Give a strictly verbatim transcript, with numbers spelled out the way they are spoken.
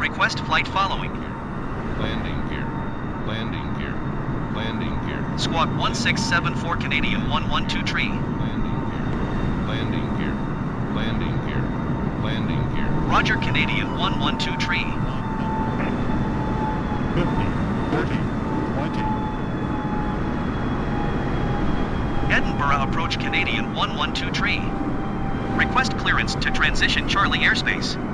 Request flight following. Landing gear. Landing gear. Landing gear. Squawk one six seven four Canadian one one two tree. Landing gear. Landing gear. Landing gear. Landing gear. Roger, Canadian one one two tree. fifty, thirty, twenty. Edinburgh approach Canadian one one two tree. Request clearance to transition Charlie airspace.